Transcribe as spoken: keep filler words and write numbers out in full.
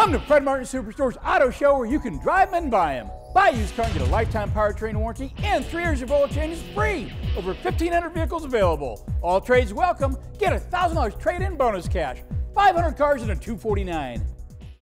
Come to Fred Martin Superstore's Auto Show where you can drive them and buy them. Buy a used car and get a lifetime powertrain warranty and three years of oil changes free. Over fifteen hundred vehicles available. All trades welcome. Get a one thousand dollars trade-in bonus cash. five hundred cars and a two forty-nine.